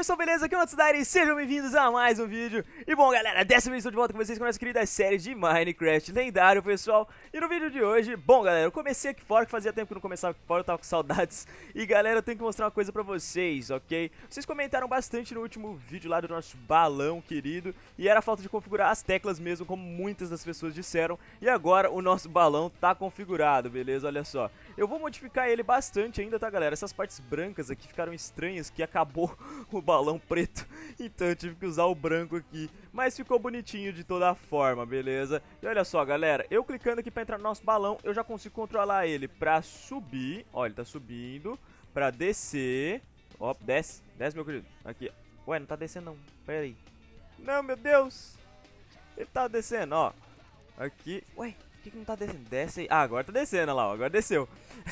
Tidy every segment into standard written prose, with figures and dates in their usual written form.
pessoal, beleza? Aqui é o Matsudaira e sejam bem-vindos a mais um vídeo. E bom, galera, dessa vez estou de volta com vocês com a nossa querida série de Minecraft lendário, pessoal. E no vídeo de hoje, bom, galera, eu comecei aqui fora, que fazia tempo que eu não começava aqui fora, eu tava com saudades. E galera, eu tenho que mostrar uma coisa pra vocês, ok? Vocês comentaram bastante no último vídeo lá do nosso balão querido, e era a falta de configurar as teclas mesmo, como muitas das pessoas disseram. E agora o nosso balão tá configurado, beleza? Olha só. Eu vou modificar ele bastante ainda, tá, galera? Essas partes brancas aqui ficaram estranhas, que acabou o balão preto, então eu tive que usar o branco aqui, mas ficou bonitinho de toda forma, beleza? E olha só, galera, eu clicando aqui pra entrar no nosso balão, eu já consigo controlar ele pra subir, ó, ele tá subindo, pra descer, ó, desce, meu querido, aqui, ué, não tá descendo não, pera aí, não, meu Deus, ele tá descendo, ó, aqui, ué, por que não tá descendo? Desce aí, ah, agora tá descendo, olha lá, ó, agora desceu,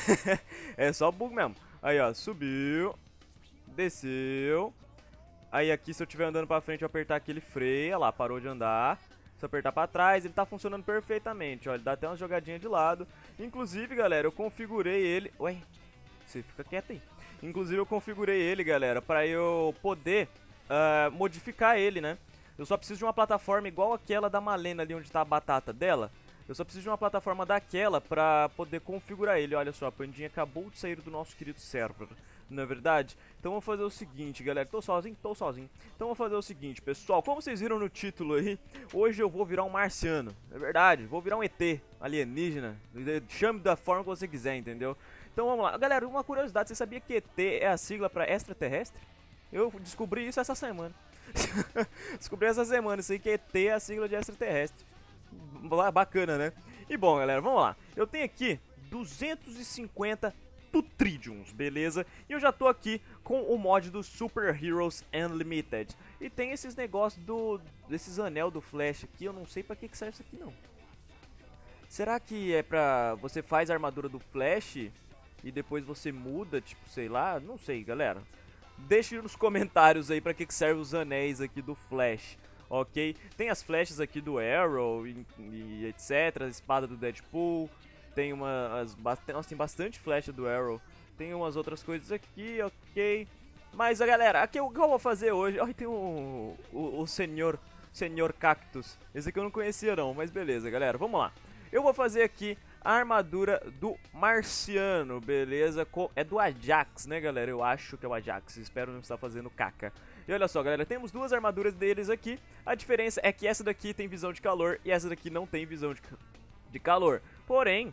é só bug mesmo, aí ó, subiu, desceu. Aí aqui, se eu estiver andando pra frente, eu apertar aqui, ele freia, lá, parou de andar. Se eu apertar pra trás, ele tá funcionando perfeitamente, ó, ele dá até uma jogadinha de lado. Inclusive, galera, eu configurei ele... Ué, você fica quieto aí. Inclusive, eu configurei ele, galera, pra eu poder modificar ele, né? Eu só preciso de uma plataforma igual aquela da Malena ali, onde tá a batata dela. Eu só preciso de uma plataforma daquela pra poder configurar ele. Olha só, a Pandinha acabou de sair do nosso querido server, não é verdade? Então vou fazer o seguinte, galera. Tô sozinho? Tô sozinho. Então vou fazer o seguinte, pessoal. Como vocês viram no título aí, hoje eu vou virar um marciano. É verdade, vou virar um ET, alienígena. Chame da forma que você quiser, entendeu? Então vamos lá. Galera, uma curiosidade. Você sabia que ET é a sigla pra extraterrestre? Eu descobri isso essa semana. Descobri essa semana isso aí, que ET é a sigla de extraterrestre. Bacana, né? E bom, galera, vamos lá. Eu tenho aqui 250 Tutridiums, beleza? E eu já tô aqui com o mod do Super Heroes Unlimited. E tem esses negócios desses anel do Flash aqui, eu não sei pra que serve isso aqui não. Será que é pra... você faz a armadura do Flash e depois você muda, tipo, sei lá? Não sei, galera. Deixe nos comentários aí pra que serve os anéis aqui do Flash. Ok? Tem as flechas aqui do Arrow e etc, a espada do Deadpool, tem nossa, tem bastante flecha do Arrow, tem umas outras coisas aqui, ok? Mas, galera, aqui o que eu vou fazer hoje, olha, tem o Senhor Cactus, esse aqui eu não conhecia não, mas beleza, galera, vamos lá. Eu vou fazer aqui a armadura do Marciano, beleza? É do Ajax, né, galera? Eu acho que é o Ajax, espero não estar fazendo caca. E olha só, galera, temos duas armaduras deles aqui. A diferença é que essa daqui tem visão de calor e essa daqui não tem visão de calor. Porém,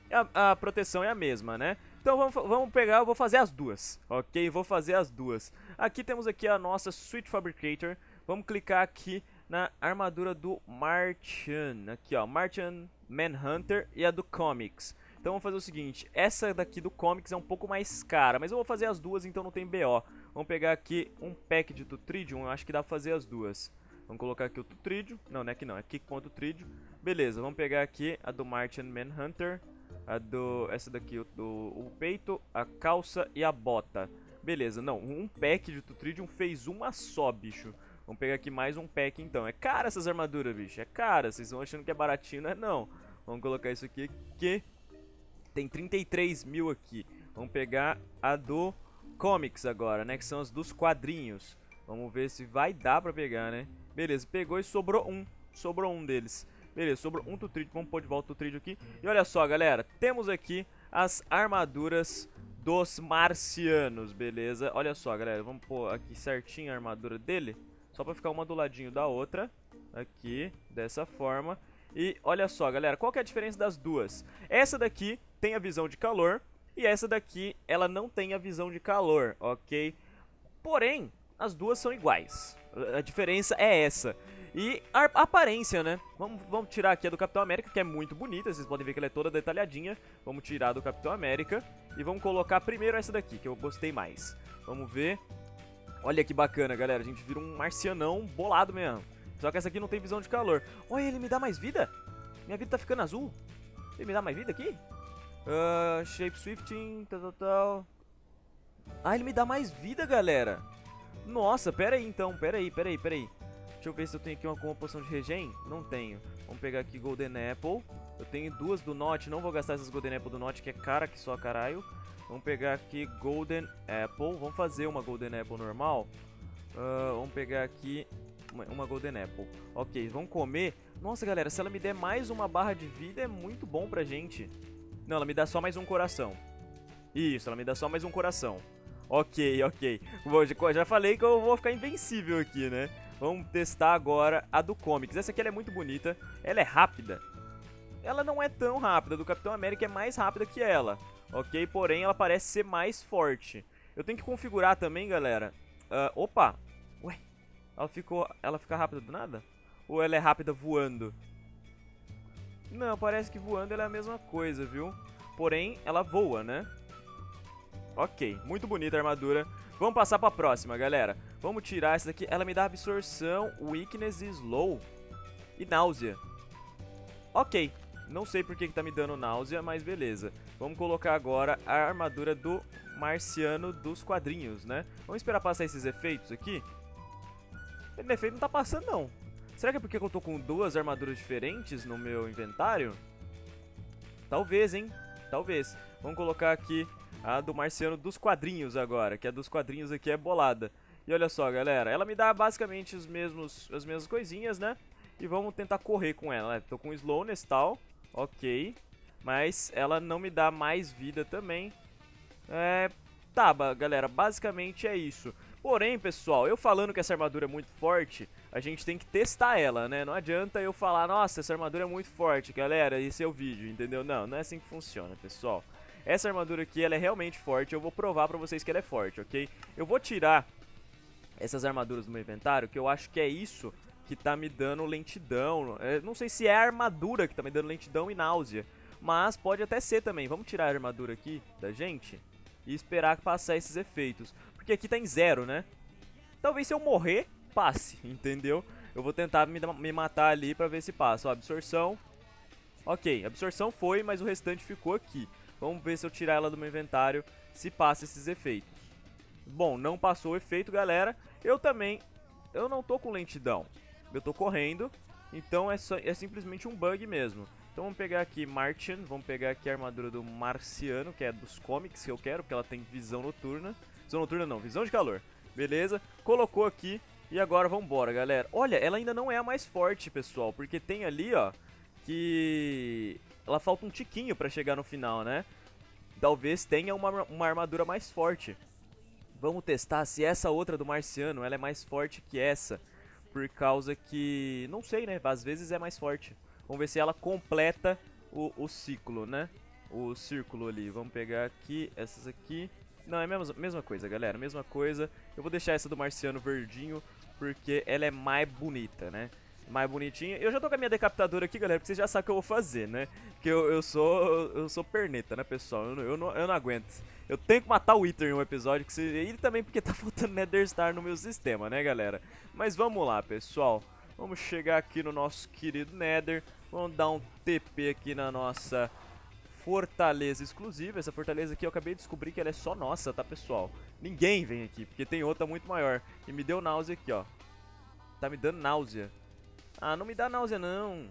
a proteção é a mesma, né? Então vamos pegar, eu vou fazer as duas, ok? Vou fazer as duas. Aqui temos aqui a nossa Sweet Fabricator. Vamos clicar aqui na armadura do Martian. Aqui, ó, Martian Manhunter e a do Comics. Então vamos fazer o seguinte, essa daqui do Comics é um pouco mais cara, mas eu vou fazer as duas, então não tem BO. Vamos pegar aqui um pack de Tutridium, eu acho que dá pra fazer as duas. Vamos colocar aqui o Tutridium, não é aqui não, é aqui com o Tutridium. Beleza, vamos pegar aqui a do Martian Manhunter, essa daqui, o peito, a calça e a bota. Beleza, não, um pack de Tutridium fez uma só, bicho. Vamos pegar aqui mais um pack então. É cara essas armaduras, bicho, é cara, vocês estão achando que é baratinho, não é não. Vamos colocar isso aqui que... tem 33 mil aqui. Vamos pegar a do Comics agora, né? Que são as dos quadrinhos. Vamos ver se vai dar pra pegar, né? Beleza, pegou e sobrou um. Sobrou um deles. Beleza, sobrou um Tutridium. Vamos pôr de volta o Tutridium aqui. E olha só, galera. Temos aqui as armaduras dos marcianos, beleza? Olha só, galera. Vamos pôr aqui certinho a armadura dele. Só pra ficar uma do ladinho da outra. Aqui, dessa forma. E olha só, galera, qual que é a diferença das duas? Essa daqui tem a visão de calor e essa daqui ela não tem a visão de calor, ok? Porém, as duas são iguais. A diferença é essa. E a aparência, né? Vamos tirar aqui a do Capitão América, que é muito bonita. Vocês podem ver que ela é toda detalhadinha. Vamos tirar a do Capitão América e vamos colocar primeiro essa daqui, que eu gostei mais. Vamos ver. Olha que bacana, galera. A gente vira um marcianão bolado mesmo. Só que essa aqui não tem visão de calor. Olha, ele me dá mais vida? Minha vida tá ficando azul. Ele me dá mais vida aqui? Shape Swifting, tal. Ah, ele me dá mais vida, galera. Nossa, pera aí então, pera aí. Deixa eu ver se eu tenho aqui uma poção de regen. Não tenho. Vamos pegar aqui Golden Apple. Eu tenho duas do Notch, não vou gastar essas Golden Apple do Notch, que é cara que só caralho. Vamos pegar aqui Golden Apple. Vamos fazer uma Golden Apple normal. Vamos pegar aqui uma Golden Apple. Ok, vamos comer. Nossa, galera, se ela me der mais uma barra de vida é muito bom pra gente. Não, ela me dá só mais um coração. Isso, ela me dá só mais um coração. Ok, ok. Já falei que eu vou ficar invencível aqui, né? Vamos testar agora a do Comics. Essa aqui ela é muito bonita. Ela é rápida. Ela não é tão rápida. A do Capitão América é mais rápida que ela. Ok? Porém, ela parece ser mais forte. Eu tenho que configurar também, galera. Opa! Ué? Ela fica rápida do nada? Ou ela é rápida voando? Não, parece que voando ela é a mesma coisa, viu? Porém, ela voa, né? Ok, muito bonita a armadura. Vamos passar pra próxima, galera. Vamos tirar essa daqui. Ela me dá absorção, weakness e slow. E náusea. Ok, não sei por que tá me dando náusea, mas beleza. Vamos colocar agora a armadura do marciano dos quadrinhos, né? Vamos esperar passar esses efeitos aqui. Esse efeito não tá passando, não. Será que é porque eu tô com duas armaduras diferentes no meu inventário? Talvez, hein? Talvez. Vamos colocar aqui a do marciano dos quadrinhos agora, que a dos quadrinhos aqui é bolada. E olha só, galera, ela me dá basicamente as mesmas coisinhas, né? E vamos tentar correr com ela, né? Tô com slowness e tal, ok. Mas ela não me dá mais vida também. Tá, galera, basicamente é isso. Porém, pessoal, eu falando que essa armadura é muito forte, a gente tem que testar ela, né? Não adianta eu falar, nossa, essa armadura é muito forte, galera, esse é o vídeo, entendeu? Não, não é assim que funciona, pessoal. Essa armadura aqui, ela é realmente forte, eu vou provar pra vocês que ela é forte, ok? Eu vou tirar essas armaduras do meu inventário, que eu acho que é isso que tá me dando lentidão. Não sei se é a armadura que tá me dando lentidão e náusea, mas pode até ser também. Vamos tirar a armadura aqui da gente e esperar passar esses efeitos. Porque aqui tá em 0, né? Talvez se eu morrer, passe, entendeu? Eu vou tentar me matar ali pra ver se passa. Ó, absorção. Ok, absorção foi, mas o restante ficou aqui. Vamos ver se eu tirar ela do meu inventário, se passa esses efeitos. Bom, não passou o efeito, galera. Eu não tô com lentidão. Eu tô correndo, então é simplesmente um bug mesmo. Então vamos pegar aqui Martian, vamos pegar aqui a armadura do Marciano, que é dos comics que eu quero, porque ela tem visão noturna. Visão noturna não, visão de calor. Beleza, colocou aqui e agora vambora, galera. Olha, ela ainda não é a mais forte, pessoal, porque tem ali, ó, que ela falta um tiquinho pra chegar no final, né? Talvez tenha uma armadura mais forte. Vamos testar se essa outra do Marciano ela é mais forte que essa. Por causa que, não sei, né? Às vezes é mais forte. Vamos ver se ela completa o ciclo, né? O círculo ali. Vamos pegar aqui, essas aqui. Não, é a mesma coisa, galera. Mesma coisa. Eu vou deixar essa do Marciano verdinho, porque ela é mais bonita, né? Mais bonitinha. Eu já tô com a minha decapitadora aqui, galera, porque vocês já sabem o que eu vou fazer, né? Porque eu sou perneta, né, pessoal? Eu não aguento. Eu tenho que matar o Wither em um episódio, e também porque tá faltando Nether Star no meu sistema, né, galera? Mas vamos lá, pessoal. Vamos chegar aqui no nosso querido Nether. Vamos dar um TP aqui na nossa fortaleza exclusiva. Essa fortaleza aqui eu acabei de descobrir que ela é só nossa, tá, pessoal? Ninguém vem aqui, porque tem outra muito maior. E me deu náusea aqui, ó. Tá me dando náusea. Ah, não me dá náusea, não.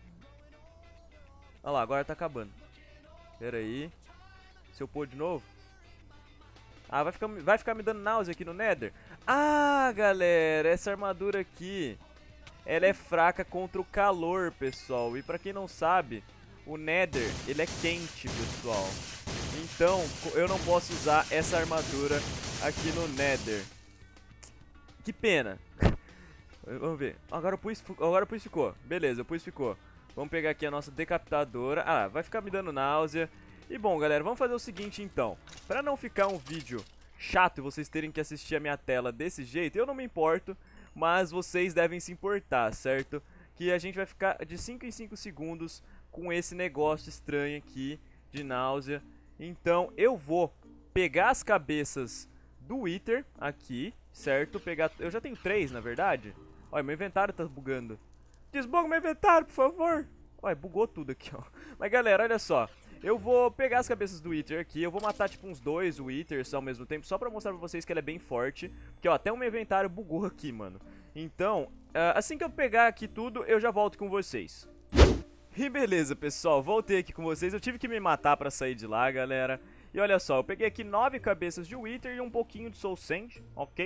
Olha lá, agora tá acabando. Pera aí. Se eu pôr de novo. Ah, vai ficar me dando náusea aqui no Nether? Ah, galera, essa armadura aqui, ela é fraca contra o calor, pessoal. E pra quem não sabe, o Nether, ele é quente, pessoal. Então, eu não posso usar essa armadura aqui no Nether. Que pena. Vamos ver. Agora o pus ficou. Beleza, o pus ficou. Vamos pegar aqui a nossa decapitadora. Ah, vai ficar me dando náusea. E bom, galera, vamos fazer o seguinte então. Pra não ficar um vídeo chato e vocês terem que assistir a minha tela desse jeito, eu não me importo, mas vocês devem se importar, certo? Que a gente vai ficar de 5 em 5 segundos com esse negócio estranho aqui de náusea. Então eu vou pegar as cabeças do Wither aqui, certo? Eu já tenho 3, na verdade. Olha, meu inventário tá bugando. Desbuga meu inventário, por favor. Olha, bugou tudo aqui, ó. Mas galera, olha só. Eu vou pegar as cabeças do Wither aqui. Eu vou matar tipo uns 2 Withers ao mesmo tempo, só pra mostrar pra vocês que ela é bem forte. Porque ó, até o meu inventário bugou aqui, mano. Então, assim que eu pegar aqui tudo, eu já volto com vocês. E beleza, pessoal, voltei aqui com vocês. Eu tive que me matar pra sair de lá, galera. E olha só, eu peguei aqui 9 cabeças de Wither e um pouquinho de Soul Sand, ok?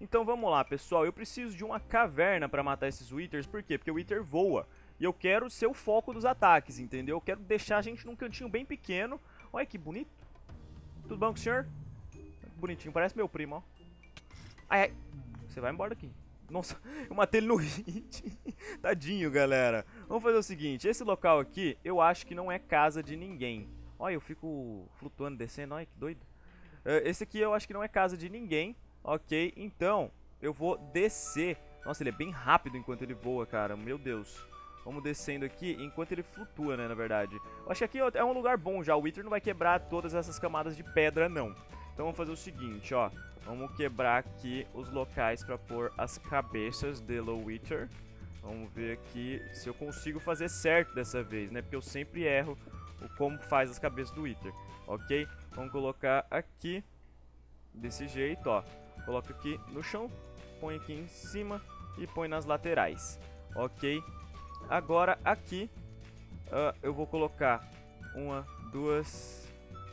Então vamos lá, pessoal. Eu preciso de uma caverna pra matar esses Withers. Por quê? Porque o Wither voa. E eu quero ser o foco dos ataques, entendeu? Eu quero deixar a gente num cantinho bem pequeno. Olha que bonito. Tudo bom com o senhor? Bonitinho, parece meu primo, ó. Ai, ai. Você vai embora daqui. Nossa, eu matei ele no hit. Tadinho, galera. Vamos fazer o seguinte. Esse local aqui, eu acho que não é casa de ninguém. Olha, eu fico flutuando, descendo. Olha, que doido. Esse aqui eu acho que não é casa de ninguém. Ok, então eu vou descer. Nossa, ele é bem rápido enquanto ele voa, cara. Meu Deus. Vamos descendo aqui enquanto ele flutua, né, na verdade. Eu acho que aqui é um lugar bom já. O Wither não vai quebrar todas essas camadas de pedra, não. Então vamos fazer o seguinte, ó. Vamos quebrar aqui os locais pra pôr as cabeças de Low Wither. Vamos ver aqui se eu consigo fazer certo dessa vez, né? Porque eu sempre erro o como faz as cabeças do Wither, ok? Vamos colocar aqui, desse jeito, ó. Coloca aqui no chão, põe aqui em cima e põe nas laterais, ok? Agora aqui eu vou colocar uma, duas...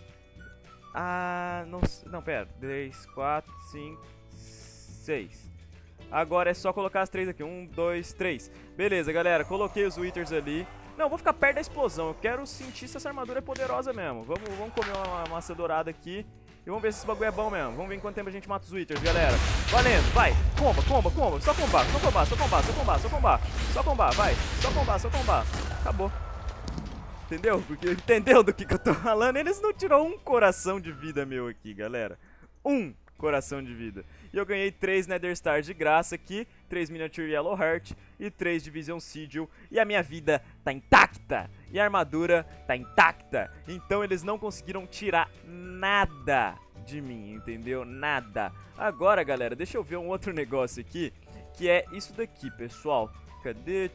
não, pera. 3, 4, 5, 6. Agora é só colocar as 3 aqui. 1, 2, 3. Beleza, galera. Coloquei os Withers ali. Não, vou ficar perto da explosão. Eu quero sentir se essa armadura é poderosa mesmo. Vamos comer uma maçã dourada aqui. E vamos ver se esse bagulho é bom mesmo. Vamos ver em quanto tempo a gente mata os Withers, galera. Valendo, vai. Comba, comba, comba. Só combar, só combar, só combar, só combar, só combar. Só combar, vai. Só combar, só combar. Acabou. Entendeu? Porque entendeu do que eu tô falando? Eles não tirou um coração de vida meu aqui, galera. Um coração de vida. E eu ganhei 3 Nether Stars de graça aqui, 3 Miniature Yellow Heart e 3 Division Sigil. E a minha vida tá intacta. E a armadura tá intacta. Então eles não conseguiram tirar nada de mim, entendeu? Nada. Agora, galera, deixa eu ver um outro negócio aqui, que é isso daqui, pessoal. Cadê?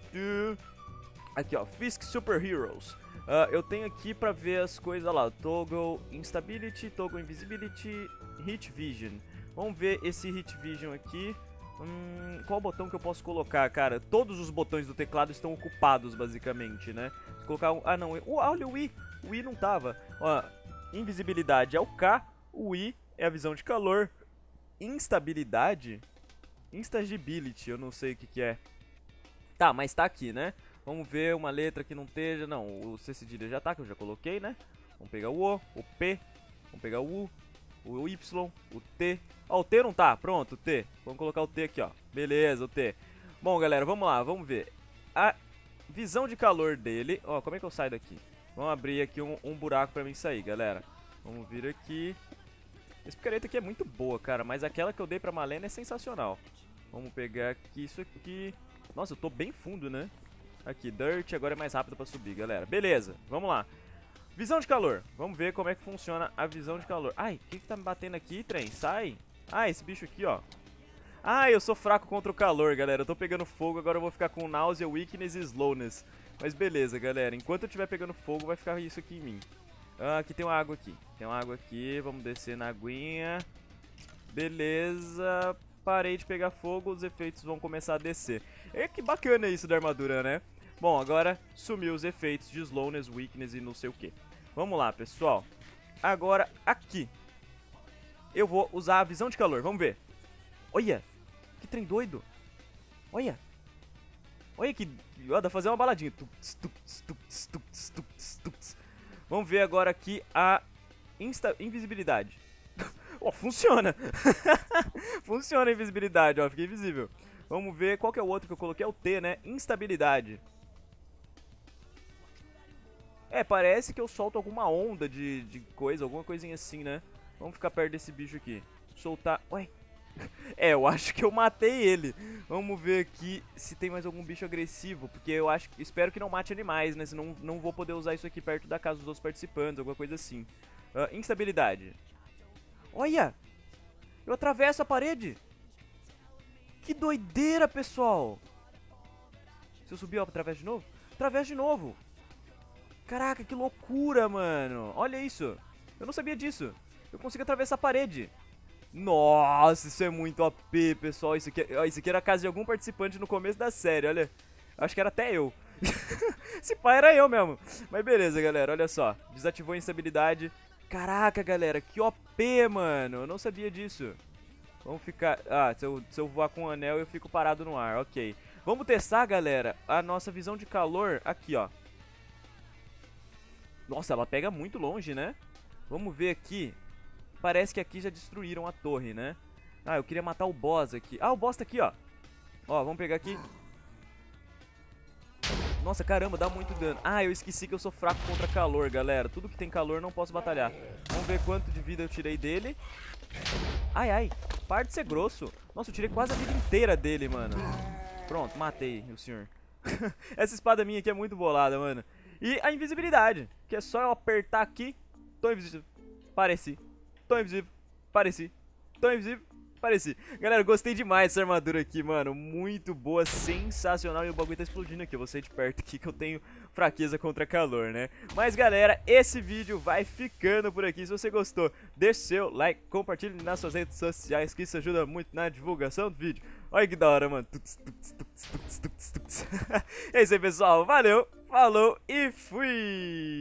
Aqui, ó, Fisk Super Heroes. Eu tenho aqui pra ver as coisas lá. Toggle Instability, Toggle Invisibility, Hit Vision. Vamos ver esse Hit Vision aqui. Qual botão que eu posso colocar, cara? Todos os botões do teclado estão ocupados, basicamente, né? Se colocar um... Ah, não. Olha o I. O I não tava. Ó, invisibilidade é o K. O I é a visão de calor. Instabilidade? Instability, eu não sei o que que é. Tá, mas tá aqui, né? Vamos ver uma letra que não esteja. Não, o C cedilha já tá, que eu já coloquei, né? Vamos pegar o O P. Vamos pegar o U, o Y, o T. Ó, o T não tá, pronto, o T. Vamos colocar o T aqui, ó. Beleza, o T. Bom, galera, vamos lá, vamos ver. A visão de calor dele. Ó, como é que eu saio daqui? Vamos abrir aqui um buraco pra mim sair, galera. Vamos vir aqui. Essa picareta aqui é muito boa, cara, mas aquela que eu dei pra Malena é sensacional. Vamos pegar aqui isso aqui. Nossa, eu tô bem fundo, né? Aqui, Dirt, agora é mais rápido pra subir, galera. Beleza, vamos lá. Visão de calor. Vamos ver como é que funciona a visão de calor. Ai, o que tá me batendo aqui, trem? Sai. Ah, esse bicho aqui, ó. Ah, eu sou fraco contra o calor, galera. Eu tô pegando fogo, agora eu vou ficar com náusea, weakness e slowness. Mas beleza, galera. Enquanto eu estiver pegando fogo, vai ficar isso aqui em mim. Aqui tem uma água aqui. Tem uma água aqui. Vamos descer na aguinha. Beleza. Parei de pegar fogo, os efeitos vão começar a descer. Que bacana isso da armadura, né? Bom, agora sumiu os efeitos de slowness, weakness e não sei o que. Vamos lá, pessoal. Agora, aqui. Eu vou usar a visão de calor, vamos ver. Olha, que trem doido. Olha. Olha que... Ó, dá pra fazer uma baladinha. Vamos ver agora aqui a invisibilidade. Ó, funciona. Funciona a invisibilidade, ó, fiquei invisível. Vamos ver qual que é o outro que eu coloquei, é o T, né? Instabilidade. Parece que eu solto alguma onda de coisa, alguma coisinha assim, né? Vamos ficar perto desse bicho aqui. Soltar... Ué. Eu acho que eu matei ele. Vamos ver aqui se tem mais algum bicho agressivo, porque eu espero que não mate animais, né? Senão não vou poder usar isso aqui perto da casa dos outros participantes, alguma coisa assim. Instabilidade. Olha! Eu atravesso a parede! Que doideira, pessoal! Se eu subir, ó, atravesso de novo? Atravesso de novo! Caraca, que loucura, mano! Olha isso! Eu não sabia disso! Eu consigo atravessar a parede! Nossa, isso é muito OP, pessoal! Isso aqui era a casa de algum participante no começo da série, olha! Acho que era até eu! Esse pai era eu mesmo! Mas beleza, galera, olha só! Desativou a instabilidade. Caraca, galera, que OP, mano. Eu não sabia disso. Vamos ficar... Ah, se eu voar com o anel eu fico parado no ar, ok. Vamos testar, galera, a nossa visão de calor aqui, ó. Nossa, ela pega muito longe, né? Vamos ver aqui. Parece que aqui já destruíram a torre, né? Ah, eu queria matar o boss aqui. Ah, o boss tá aqui, ó. Ó, vamos pegar aqui. Nossa, caramba, dá muito dano. Ah, eu esqueci que eu sou fraco contra calor, galera. Tudo que tem calor não posso batalhar. Vamos ver quanto de vida eu tirei dele. Ai, ai. Para de ser grosso. Nossa, eu tirei quase a vida inteira dele, mano. Pronto, matei o senhor. Essa espada minha aqui é muito bolada, mano. E a invisibilidade, que é só eu apertar aqui. Tô invisível. Pareci. Tô invisível. Pareci. Tô invisível. Pareci. Galera, gostei demais dessa armadura aqui, mano. Muito boa, sensacional. E o bagulho tá explodindo aqui. Eu vou sair de perto aqui que eu tenho fraqueza contra calor, né? Mas, galera, esse vídeo vai ficando por aqui. Se você gostou, deixe seu like, compartilhe nas suas redes sociais, que isso ajuda muito na divulgação do vídeo. Olha que da hora, mano. É isso aí, pessoal. Valeu, falou e fui!